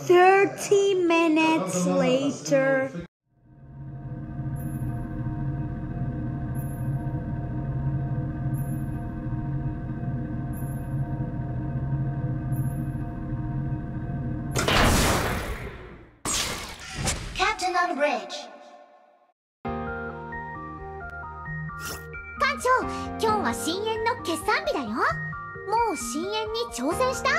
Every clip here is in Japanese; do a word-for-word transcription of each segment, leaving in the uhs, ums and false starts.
Thirty minutes later. Captain on bridge. 艦長、今日は深淵の決算日だよ。もう深淵に挑戦した？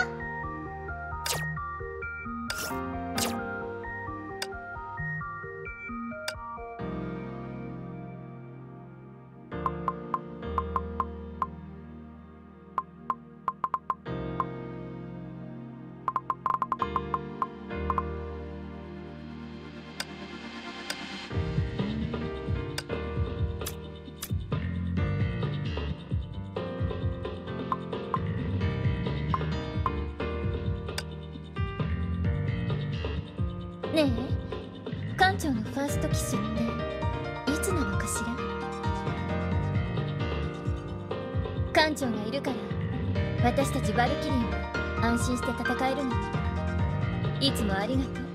ねえ、艦長のファーストキスっていつなのかしら？艦長がいるから私たちヴァルキリーも安心して戦えるのに。いつもありがとう。